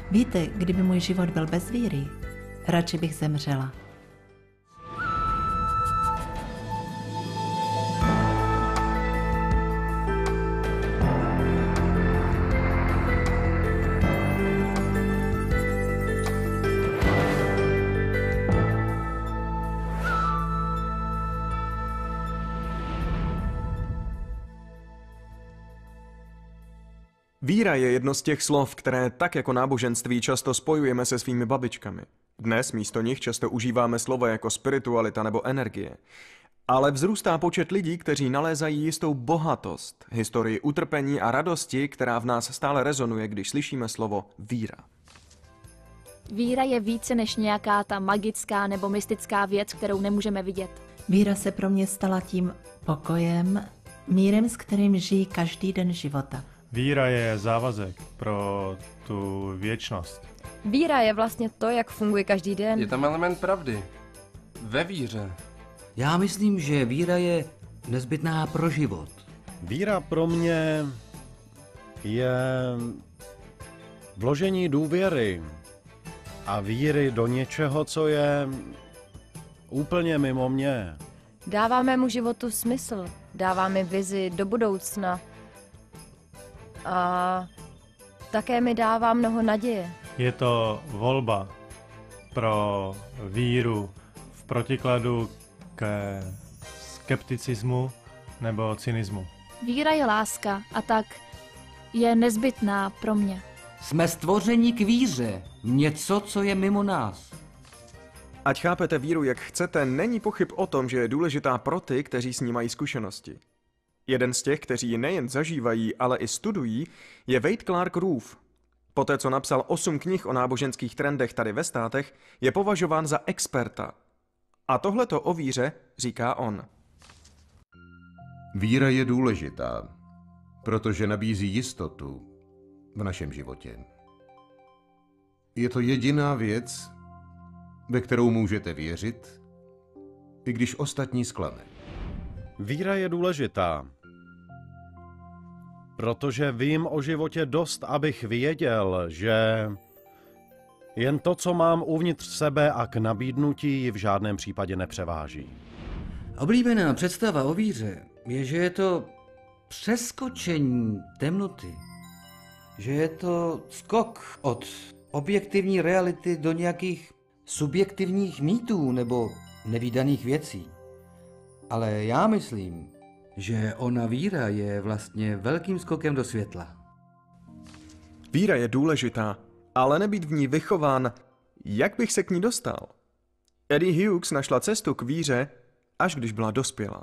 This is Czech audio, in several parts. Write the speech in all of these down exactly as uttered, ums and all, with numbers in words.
Víte, kdyby můj život byl bez víry, radši bych zemřela. Víra je jedno z těch slov, které tak jako náboženství často spojujeme se svými babičkami. Dnes místo nich často užíváme slova jako spiritualita nebo energie. Ale vzrůstá počet lidí, kteří nalézají jistou bohatost, historii utrpení a radosti, která v nás stále rezonuje, když slyšíme slovo víra. Víra je více než nějaká ta magická nebo mystická věc, kterou nemůžeme vidět. Víra se pro mě stala tím pokojem, mírem, s kterým žijí každý den života. Víra je závazek pro tu věčnost. Víra je vlastně to, jak funguje každý den. Je tam element pravdy. Ve víře. Já myslím, že víra je nezbytná pro život. Víra pro mě je vložení důvěry a víry do něčeho, co je úplně mimo mě. Dává mému životu smysl, dává mi vizi do budoucna a také mi dává mnoho naděje. Je to volba pro víru v protikladu ke skepticismu nebo cynismu. Víra je láska a tak je nezbytná pro mě. Jsme stvoření k víře, něco, co je mimo nás. Ať chápete víru, jak chcete, není pochyb o tom, že je důležitá pro ty, kteří s ní mají zkušenosti. Jeden z těch, kteří ji nejen zažívají, ale i studují, je Wade Clark Roof. Poté, co napsal osm knih o náboženských trendech tady ve státech, je považován za experta. A tohleto o víře říká on. Víra je důležitá, protože nabízí jistotu v našem životě. Je to jediná věc, ve kterou můžete věřit, i když ostatní zklame. Víra je důležitá, protože vím o životě dost, abych věděl, že jen to, co mám uvnitř sebe a k nabídnutí, v žádném případě nepřeváží. Oblíbená představa o víře je, že je to přeskočení temnoty. Že je to skok od objektivní reality do nějakých subjektivních mýtů nebo nevídaných věcí. Ale já myslím, že ona víra je vlastně velkým skokem do světla. Víra je důležitá, ale nebýt v ní vychován, jak bych se k ní dostal? Eddie Hughes našla cestu k víře, až když byla dospělá.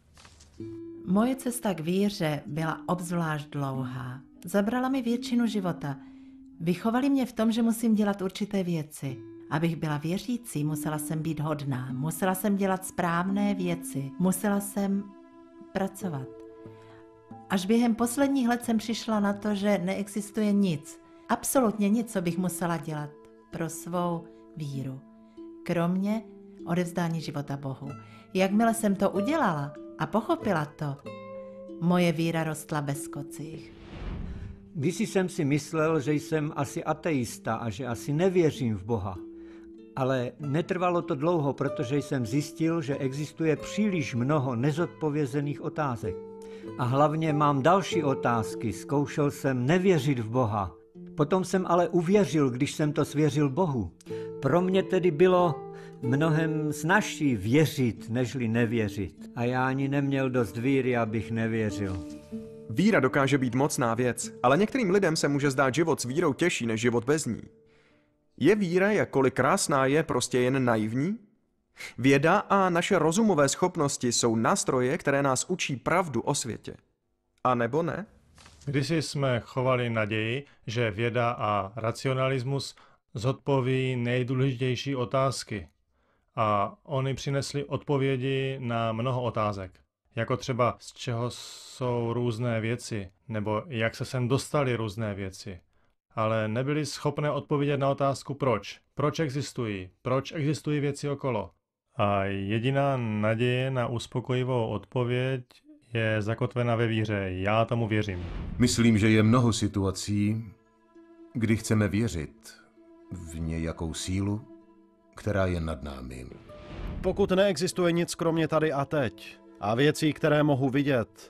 Moje cesta k víře byla obzvlášť dlouhá. Zabrala mi většinu života. Vychovali mě v tom, že musím dělat určité věci. Abych byla věřící, musela jsem být hodná, musela jsem dělat správné věci, musela jsem pracovat. Až během posledních let jsem přišla na to, že neexistuje nic, absolutně nic, co bych musela dělat pro svou víru, kromě odevzdání života Bohu. Jakmile jsem to udělala a pochopila to, moje víra rostla bez skocích. Kdysi jsem si myslel, že jsem asi ateista a že asi nevěřím v Boha. Ale netrvalo to dlouho, protože jsem zjistil, že existuje příliš mnoho nezodpovězených otázek. A hlavně mám další otázky. Zkoušel jsem nevěřit v Boha. Potom jsem ale uvěřil, když jsem to svěřil Bohu. Pro mě tedy bylo mnohem snazší věřit, nežli nevěřit. A já ani neměl dost víry, abych nevěřil. Víra dokáže být mocná věc, ale některým lidem se může zdát život s vírou těžší než život bez ní. Je víra, jakkoliv krásná je, prostě jen naivní? Věda a naše rozumové schopnosti jsou nástroje, které nás učí pravdu o světě. A nebo ne? Kdysi jsme chovali naději, že věda a racionalismus zodpoví nejdůležitější otázky. A oni přinesli odpovědi na mnoho otázek. Jako třeba z čeho jsou různé věci, nebo jak se sem dostaly různé věci. Ale nebyli schopné odpovědět na otázku proč. Proč existují? Proč existují věci okolo? A jediná naděje na uspokojivou odpověď je zakotvena ve víře. Já tomu věřím. Myslím, že je mnoho situací, kdy chceme věřit v nějakou sílu, která je nad námi. Pokud neexistuje nic kromě tady a teď a věcí, které mohu vidět,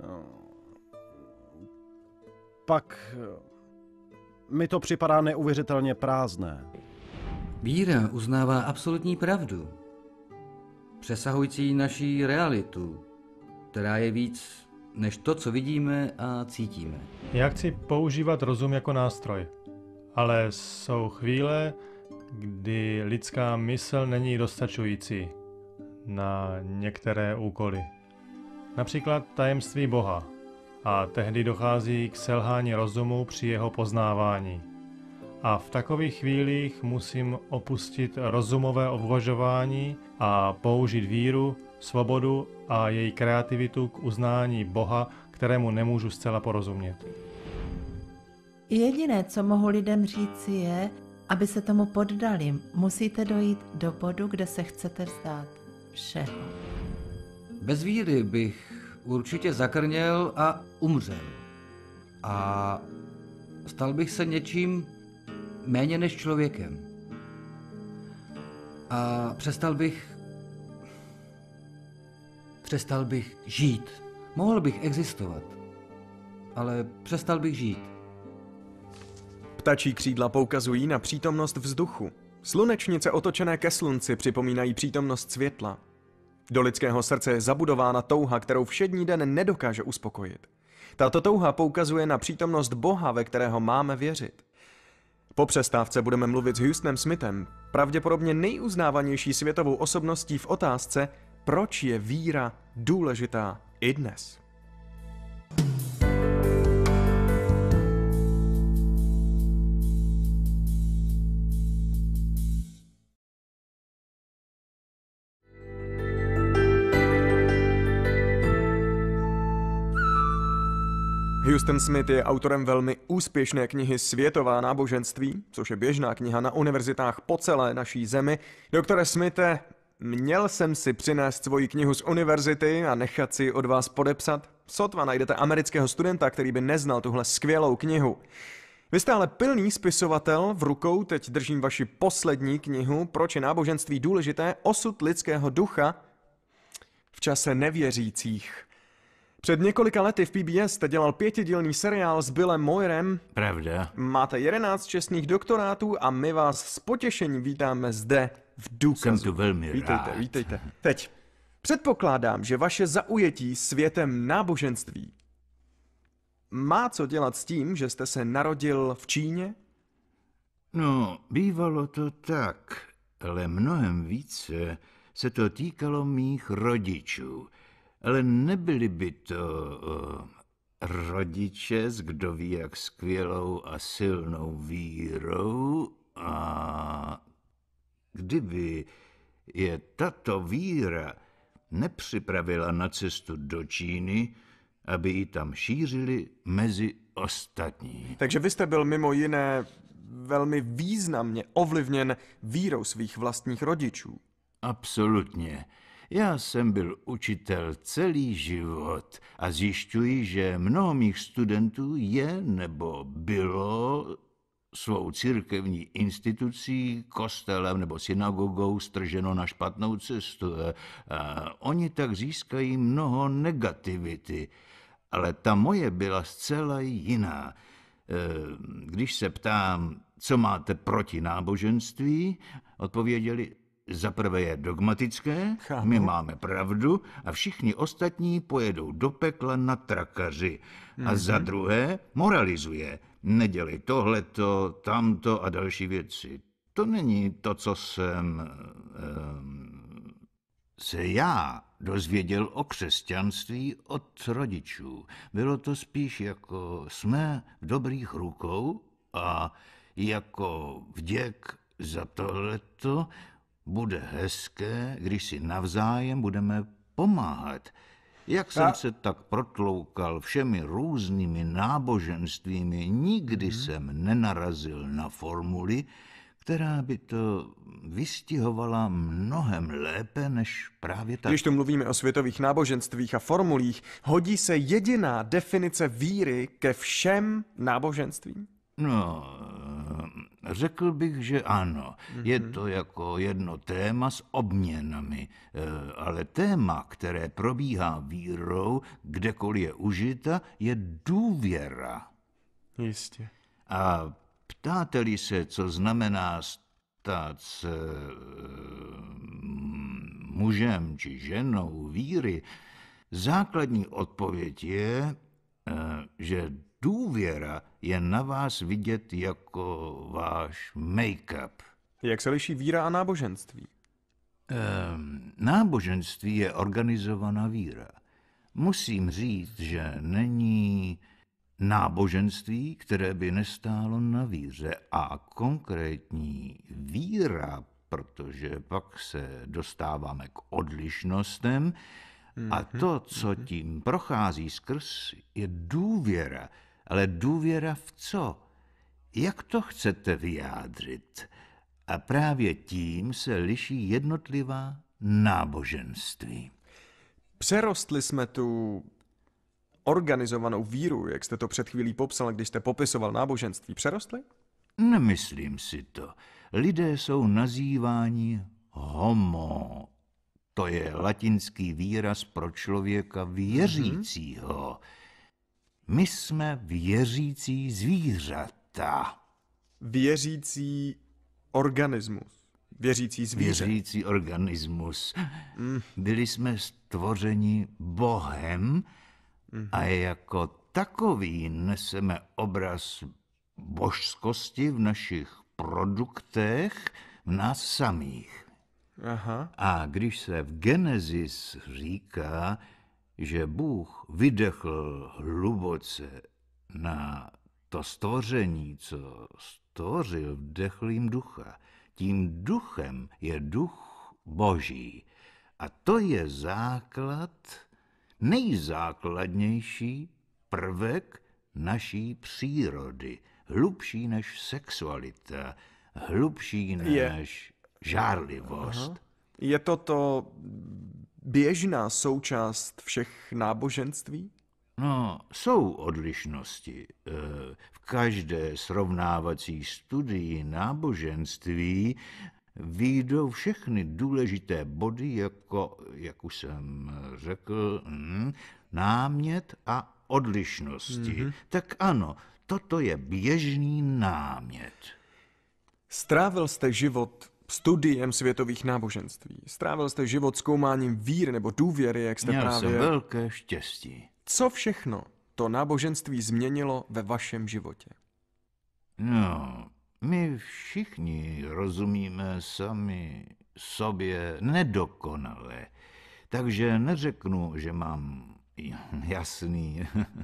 pak mi to připadá neuvěřitelně prázdné. Víra uznává absolutní pravdu, přesahující naší realitu, která je víc než to, co vidíme a cítíme. Já chci používat rozum jako nástroj, ale jsou chvíle, kdy lidská mysl není dostačující na některé úkoly. Například tajemství Boha. A tehdy dochází k selhání rozumu při jeho poznávání. A v takových chvílích musím opustit rozumové obvažování a použít víru, svobodu a její kreativitu k uznání Boha, kterému nemůžu zcela porozumět. Jediné, co mohu lidem říci, je, aby se tomu poddali. Musíte dojít do bodu, kde se chcete vzdát všeho. Bez víry bych určitě zakrněl a umřel. A stal bych se něčím méně než člověkem. A přestal bych... Přestal bych žít. Mohl bych existovat. Ale přestal bych žít. Ptačí křídla poukazují na přítomnost vzduchu. Slunečnice otočené ke slunci připomínají přítomnost světla. Do lidského srdce je zabudována touha, kterou všední den nedokáže uspokojit. Tato touha poukazuje na přítomnost Boha, ve kterého máme věřit. Po přestávce budeme mluvit s Houstonem Smithem, pravděpodobně nejuznávanější světovou osobností v otázce, proč je víra důležitá i dnes. Houston Smith je autorem velmi úspěšné knihy Světová náboženství, což je běžná kniha na univerzitách po celé naší zemi. Doktore Smithe, měl jsem si přinést svoji knihu z univerzity a nechat si od vás podepsat? Sotva najdete amerického studenta, který by neznal tuhle skvělou knihu. Vy jste ale pilný spisovatel, v rukou teď držím vaši poslední knihu, Proč je náboženství důležité, osud lidského ducha v čase nevěřících. Před několika lety v P B S jste dělal pětidílný seriál s Billem Moyerem. Pravda. Máte jedenáct čestných doktorátů a my vás s potěšením vítáme zde v Důkazu. Jsem tu velmi vítejte, rád. Vítejte, Teď předpokládám, že vaše zaujetí světem náboženství má co dělat s tím, že jste se narodil v Číně? No, bývalo to tak, ale mnohem více se to týkalo mých rodičů. Ale nebyli by to uh, rodiče s kdo ví jak skvělou a silnou vírou a kdyby je tato víra nepřipravila na cestu do Číny, aby ji tam šířili mezi ostatní. Takže vy jste byl mimo jiné velmi významně ovlivněn vírou svých vlastních rodičů. Absolutně. Já jsem byl učitel celý život a zjišťuji, že mnoho mých studentů je nebo bylo svou církevní institucí, kostelem nebo synagogou strženo na špatnou cestu. A oni tak získají mnoho negativity, ale ta moje byla zcela jiná. Když se ptám, co máte proti náboženství, odpověděli, za prvé je dogmatické, Chápu. My máme pravdu a všichni ostatní pojedou do pekla na trakaři. Mm-hmm. A za druhé moralizuje. Nedělej tohleto, tamto a další věci. To není to, co jsem um, se já dozvěděl o křesťanství od rodičů. Bylo to spíš jako jsme v dobrých rukou a jako vděk za tohleto bude hezké, když si navzájem budeme pomáhat. Jak jsem A... se tak protloukal všemi různými náboženstvími, nikdy hmm. jsem nenarazil na formuli, která by to vystihovala mnohem lépe než právě tak. Když tu mluvíme o světových náboženstvích a formulích, hodí se jediná definice víry ke všem náboženstvím? No, řekl bych, že ano. Mhm. Je to jako jedno téma s obměnami, eh, ale téma, které probíhá vírou, kdekoliv je užita, je důvěra. Jistě. A ptáte-li se, co znamená stát se mužem či ženou víry, základní odpověď je, že důvěra je na vás vidět jako váš make-up. Jak se liší víra a náboženství? Ehm, náboženství je organizovaná víra. Musím říct, že není náboženství, které by nestálo na víře, a konkrétní víra, protože pak se dostáváme k odlišnostem, a to, co tím prochází skrz, je důvěra. Ale důvěra v co? Jak to chcete vyjádřit? A právě tím se liší jednotlivá náboženství. Přerostli jsme tu organizovanou víru, jak jste to před chvílí popsal, když jste popisoval náboženství. Přerostli? Nemyslím si to. Lidé jsou nazýváni homo. To je latinský výraz pro člověka věřícího. My jsme věřící zvířata. Věřící organismus. Věřící zvíře. Věřící organismus. Mm. Byli jsme stvořeni Bohem Mhm. a jako takový neseme obraz božskosti v našich produktech, v nás samých. Aha. A když se v Genesis říká, že Bůh vydechl hluboce na to stvoření, co stvořil, vdechl jim ducha. Tím duchem je duch Boží. A to je základ, nejzákladnější prvek naší přírody. Hlubší než sexualita, hlubší než Je. žárlivost. Aha. Je to to běžná součást všech náboženství? No, jsou odlišnosti. V každé srovnávací studii náboženství vyjdou všechny důležité body, jako, jak už jsem řekl, hm, námět a odlišnosti. Mm-hmm. Tak ano, toto je běžný námět. Strávil jste život studiem světových náboženství. Strávil jste život zkoumáním víry nebo důvěry, jak jste Měl právě... jsem velké štěstí. Co všechno to náboženství změnilo ve vašem životě? No, my všichni rozumíme sami sobě nedokonale. Takže neřeknu, že mám jasný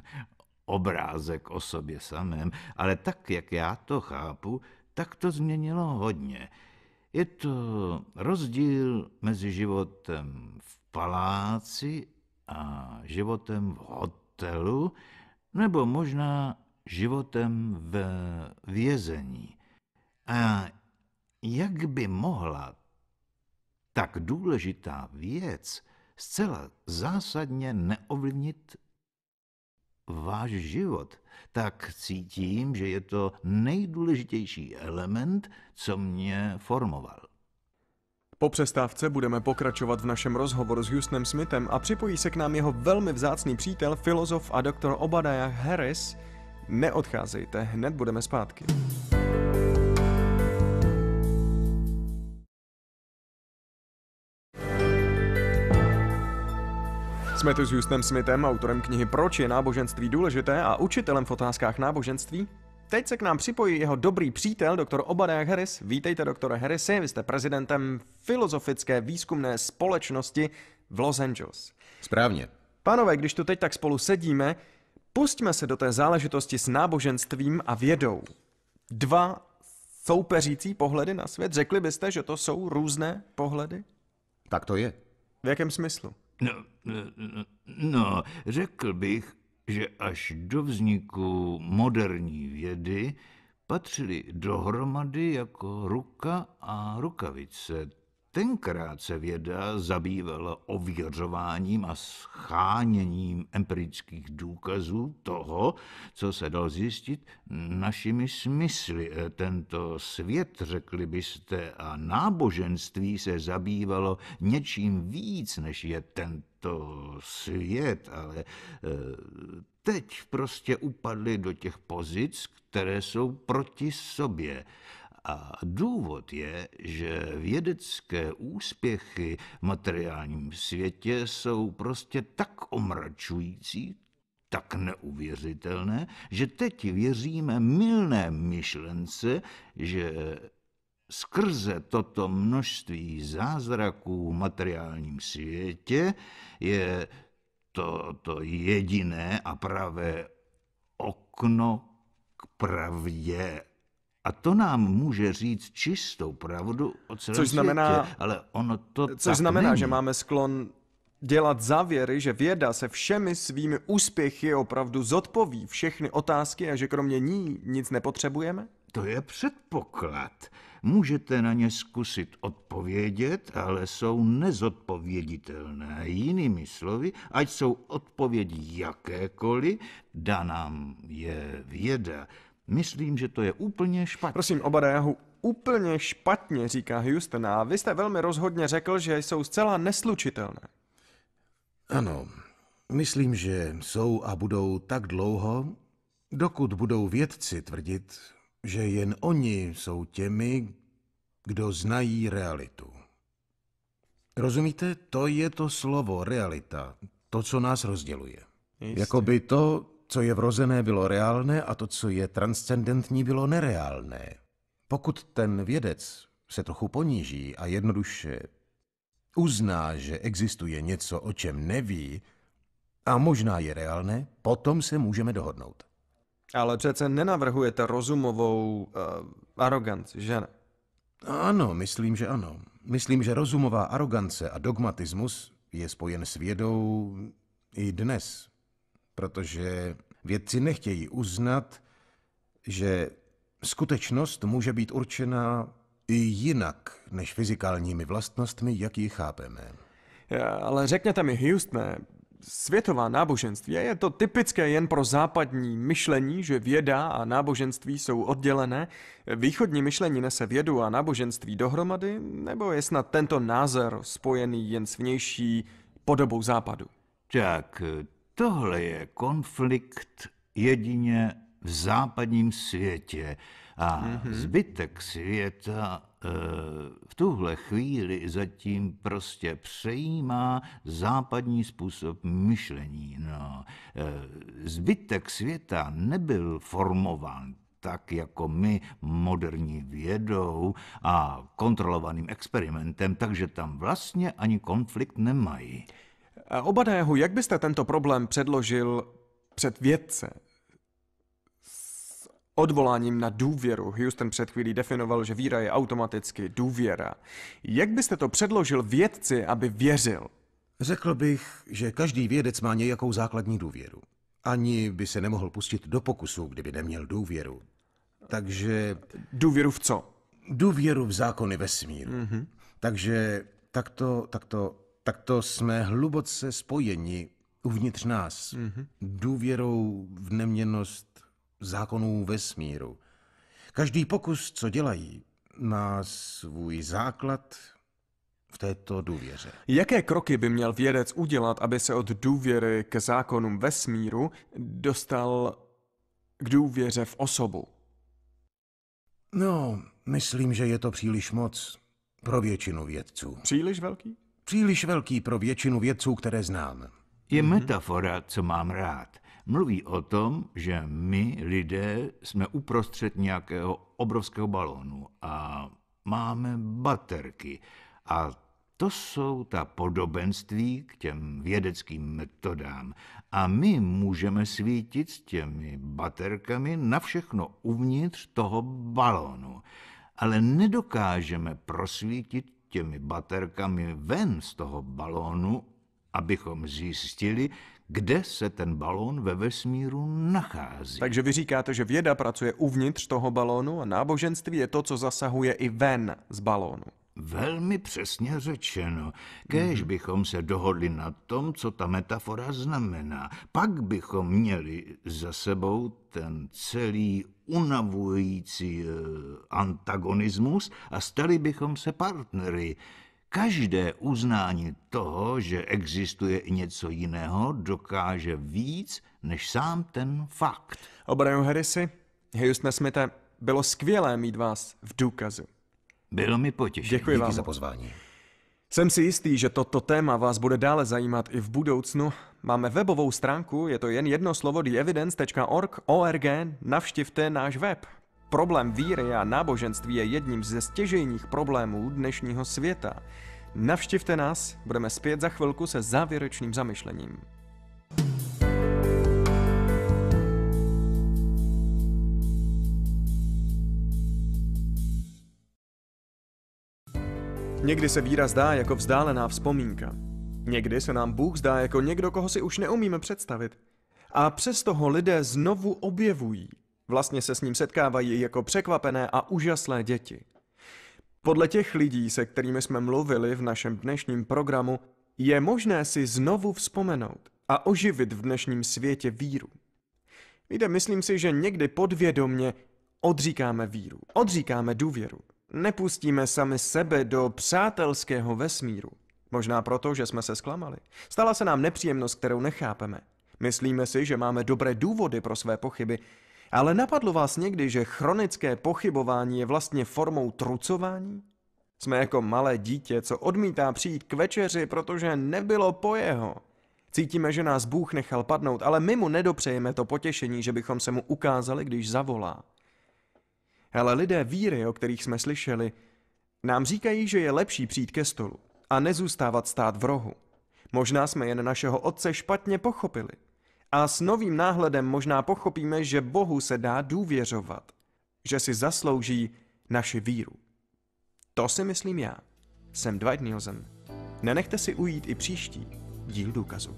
obrázek o sobě samém, ale tak, jak já to chápu, tak to změnilo hodně. Je to rozdíl mezi životem v paláci a životem v hotelu, nebo možná životem ve vězení. A jak by mohla tak důležitá věc zcela zásadně neovlivnit váš život, tak cítím, že je to nejdůležitější element, co mě formoval. Po přestávce budeme pokračovat v našem rozhovoru s Houstonem Smithem a připojí se k nám jeho velmi vzácný přítel, filozof a doktor Obadiah Harris. Neodcházejte, hned budeme zpátky. Jsme tu s Houstonem Smithem, autorem knihy Proč je náboženství důležité a učitelem v otázkách náboženství. Teď se k nám připojí jeho dobrý přítel, doktor Obadiah Harris. Vítejte, doktore Harrisi, vy jste prezidentem Filozofické výzkumné společnosti v Los Angeles. Správně. Pánové, když tu teď tak spolu sedíme, pustíme se do té záležitosti s náboženstvím a vědou. Dva soupeřící pohledy na svět, řekli byste, že to jsou různé pohledy? Tak to je. V jakém smyslu? No, no, no, řekl bych, že až do vzniku moderní vědy patřili dohromady jako ruka a rukavice. tenkrát se věda zabývala ověřováním a scháněním empirických důkazů toho, co se dalo zjistit našimi smysly. Tento svět, řekli byste, a náboženství se zabývalo něčím víc, než je tento svět, ale teď prostě upadli do těch pozic, které jsou proti sobě. A důvod je, že vědecké úspěchy v materiálním světě jsou prostě tak omračující, tak neuvěřitelné, že teď věříme mylné myšlence, že skrze toto množství zázraků v materiálním světě je to, to jediné a pravé okno k pravdě. A to nám může říct čistou pravdu o celém což znamená, světě, ale ono to Což tak znamená, není. že máme sklon dělat závěry, že věda se všemi svými úspěchy opravdu zodpoví všechny otázky a že kromě ní nic nepotřebujeme? To je předpoklad. Můžete na ně zkusit odpovědět, ale jsou nezodpověditelné. Jinými slovy, ať jsou odpovědi jakékoliv, dá nám je věda. Myslím, že to je úplně špatně. Prosím, Obadiahu, úplně špatně, říká Houston, a vy jste velmi rozhodně řekl, že jsou zcela neslučitelné. Ano, myslím, že jsou a budou tak dlouho, dokud budou vědci tvrdit, že jen oni jsou těmi, kdo znají realitu. Rozumíte? To je to slovo realita, to, co nás rozděluje. Jistě. Jakoby to, co je vrozené, bylo reálné a to, co je transcendentní, bylo nereálné. Pokud ten vědec se trochu poníží a jednoduše uzná, že existuje něco, o čem neví, a možná je reálné, potom se můžeme dohodnout. Ale přece nenavrhujete rozumovou uh, aroganci, že ne? Ano, myslím, že ano. Myslím, že rozumová arogance a dogmatismus je spojen s vědou i dnes, protože vědci nechtějí uznat, že skutečnost může být určena i jinak než fyzikálními vlastnostmi, jak ji chápeme. Ale řekněte mi, Houstone, světová náboženství, je to typické jen pro západní myšlení, že věda a náboženství jsou oddělené? Východní myšlení nese vědu a náboženství dohromady? Nebo je snad tento názor spojený jen s vnější podobou západu? Tak, tohle je konflikt jedině v západním světě a mm-hmm. zbytek světa e, v tuhle chvíli zatím prostě přejímá západní způsob myšlení. No, e, zbytek světa nebyl formován tak jako my moderní vědou a kontrolovaným experimentem, takže tam vlastně ani konflikt nemají. Obadiahu, jak byste tento problém předložil před vědce? S odvoláním na důvěru. Houston před chvílí definoval, že víra je automaticky důvěra. Jak byste to předložil vědci, aby věřil? Řekl bych, že každý vědec má nějakou základní důvěru. Ani by se nemohl pustit do pokusu, kdyby neměl důvěru. Takže... Důvěru v co? Důvěru v zákony vesmíru. Mm-hmm. Takže takto, takto, takto jsme hluboce spojeni uvnitř nás. Mm-hmm. Důvěrou v neměnnost zákonů vesmíru. Každý pokus, co dělají, má svůj základ v této důvěře. Jaké kroky by měl vědec udělat, aby se od důvěry k zákonům vesmíru dostal k důvěře v osobu? No, myslím, že je to příliš moc pro většinu vědců. Příliš velký? Příliš velký pro většinu vědců, které znám. Je metafora, co mám rád. Mluví o tom, že my, lidé, jsme uprostřed nějakého obrovského balónu a máme baterky. A to jsou ta podobenství k těm vědeckým metodám. A my můžeme svítit s těmi baterkami na všechno uvnitř toho balónu. Ale nedokážeme prosvítit těmi baterkami ven z toho balónu, abychom zjistili, kde se ten balón ve vesmíru nachází. Takže vy říkáte, že věda pracuje uvnitř toho balónu a náboženství je to, co zasahuje i ven z balónu. Velmi přesně řečeno. Kéž Mhm. bychom se dohodli na tom, co ta metafora znamená. Pak bychom měli za sebou ten celý unavující eh, antagonismus a stali bychom se partnery. Každé uznání toho, že existuje i něco jiného, dokáže víc než sám ten fakt. O'Brien Harrisy, Houstone Smithe, bylo skvělé mít vás v důkazu. Bylo mi potěšení. Děkuji vám. za pozvání. Jsem si jistý, že toto téma vás bude dále zajímat i v budoucnu. Máme webovou stránku, je to jen jedno slovo the evidence tečka org, navštivte náš web. Problém víry a náboženství je jedním ze stěžejních problémů dnešního světa. Navštivte nás, budeme zpět za chvilku se závěrečným zamyšlením. Někdy se víra zdá jako vzdálená vzpomínka. Někdy se nám Bůh zdá jako někdo, koho si už neumíme představit. A přesto ho lidé znovu objevují. Vlastně se s ním setkávají jako překvapené a úžasné děti. Podle těch lidí, se kterými jsme mluvili v našem dnešním programu, je možné si znovu vzpomenout a oživit v dnešním světě víru. Víte, myslím si, že někdy podvědomně odříkáme víru, odříkáme důvěru. Nepustíme sami sebe do přátelského vesmíru. Možná proto, že jsme se zklamali. Stala se nám nepříjemnost, kterou nechápeme. Myslíme si, že máme dobré důvody pro své pochyby, ale napadlo vás někdy, že chronické pochybování je vlastně formou trucování? Jsme jako malé dítě, co odmítá přijít k večeři, protože nebylo po jeho. Cítíme, že nás Bůh nechal padnout, ale my mu nedopřejeme to potěšení, že bychom se mu ukázali, když zavolá. Ale lidé víry, o kterých jsme slyšeli, nám říkají, že je lepší přijít ke stolu a nezůstávat stát v rohu. Možná jsme jen našeho Otce špatně pochopili. A s novým náhledem možná pochopíme, že Bohu se dá důvěřovat, že si zaslouží naši víru. To si myslím já. Jsem Dwight Nielsen. Nenechte si ujít i příští díl důkazu.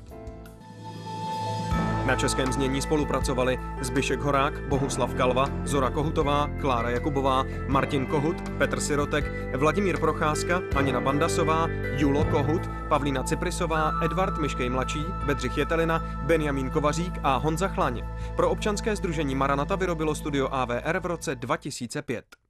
Na českém znění spolupracovali Zbyšek Horák, Bohuslav Kalva, Zora Kohutová, Klára Jakubová, Martin Kohut, Petr Sirotek, Vladimír Procházka, Anina Bandasová, Julo Kohut, Pavlína Ciprisová, Edvard Miškej mladší, Bedřich Jetelina, Benjamín Kovařík a Honza Chláně. Pro občanské sdružení Maranata vyrobilo studio A V R v roce dva tisíce pět.